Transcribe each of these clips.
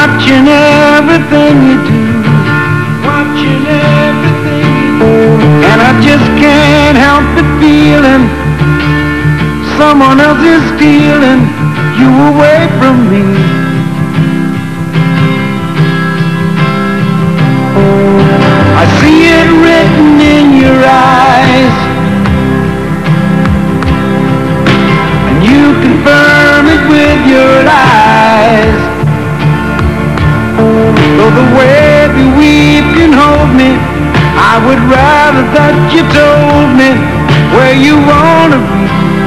watching everything you do, watching everything you do, and I just can't help but feeling someone else is stealing you away from me. I see it written in your eyes, and you confirm it with your eyes. Though the way you weep can hold me, I would rather that you told me where you wanna be.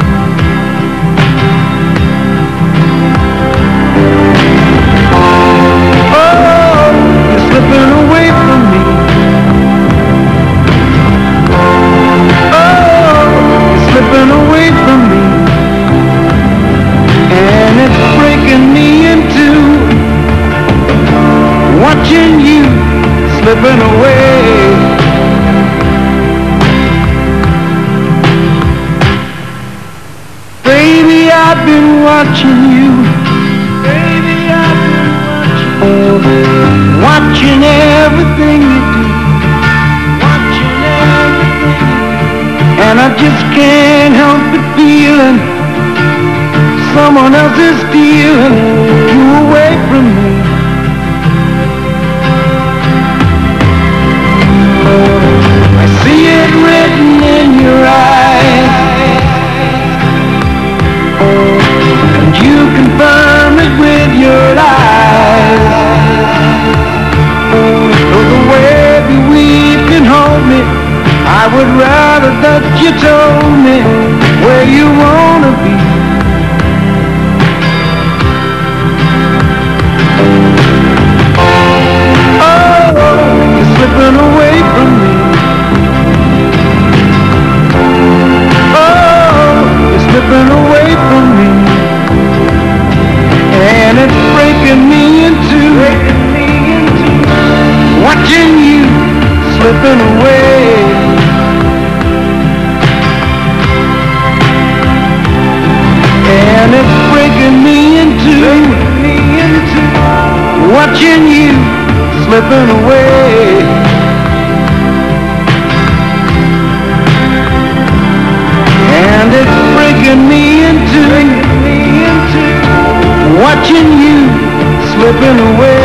Oh, you're slipping away from me. Oh, you're slipping away from me, and it's breaking me in two, watching you slipping away. Baby, I've been watching you. Baby, I've been watching you. Watching everything you do. Watching everything you do. And I just can't help but feeling someone else is stealing you away from me. I see it written in your eyes, and you confirm it with your eyes. Though the way you weep can hold me, I would rather that you told me where you wanna be. Oh, you're slipping away from me. Oh, you're slipping away from me, and it's breaking me into watching you slipping away. And it's breaking me into watching you slipping away. And it's breaking me into watching you slipping away.